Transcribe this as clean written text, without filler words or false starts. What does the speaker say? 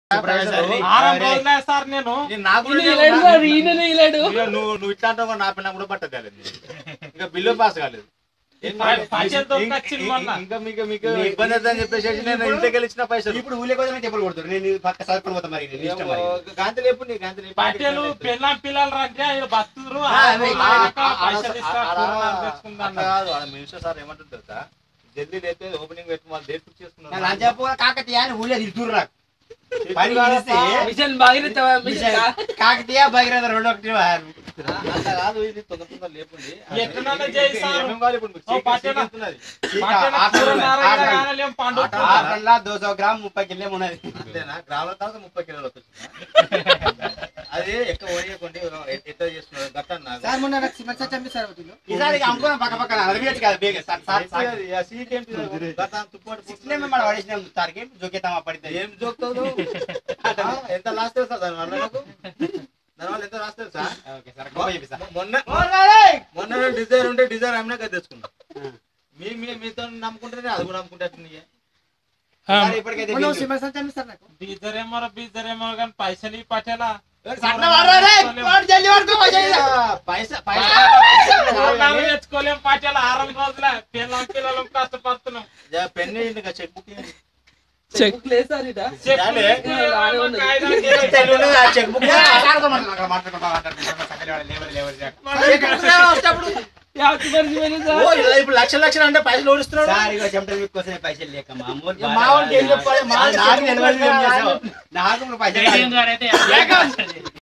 sir నేను నువ్వు ఇట్లా అంటావు నా పిల్ల కూడా పట్టదు ఇంకా బిల్లు పాస్ కాలేదు ఇంకా మీకు ఇబ్బంది అవుతుందని చెప్పేసి నేను ఇంటికి వెళ్ళిన పైసలు ఇప్పుడు ఊళ్ళో కోసం చెప్పలు కొడుతారు నేను పక్క సరుకులు పోతా మరి గాంతి లేపు నీ గాంతి పట్టెలు పిల్లలు రంటే బతురు మినిస్టర్ సార్ ఏమంటుంది తెలుసా జల్దీ లేతే ఓపెనింగ్ పెట్టి వాళ్ళు డేట్ ఫిక్స్ చేసుకున్నారు లంచాపూర్ కాకతీయ అని ఊళ్ళో తిరుగుతురు నాకు కాకతీయ భగీరథ రెండు ఒకటి అంత కాదు ఇది తొందర తొందర లేపుంది గ్రామ్ 30 కిలో ఉన్నది అంతేనా గ్రాముల తర్వాత 30 కిలోలు అది ఎక్కువ ఓడియకండి ఎట్లా చేస్తున్నారు ఈసారి అమ్ముకున్నాం పక్క పక్కన అరవేట్ కాదు బేగ జోకేతామా పడితే ఏం జోక్తావు ఎంత లాస్ట్ తెలుసా దానివల్ల నాకు దానివల్ల ఎంత లాస్ట్ తెలుసా మొన్న డిజైర్ ఉంటే డిజైర్ అమ్మినా కదా తెచ్చుకున్నా మీతో నమ్ముకుంటేనే అది కూడా నమ్ముకుంటే బీజరేమో కానీ పైసలు పట్టేలా తెచ్చుకోలేం పట్టేలా 6 రోజుల పిల్లలు కష్టపడుతున్నాం pen check book check book లేదు సార్ చెక్ బుక్ ఇప్పుడు లక్షలు అంటే పైసలు ఓడిస్తున్నాడు పైసలు లేక మామూలు నాకు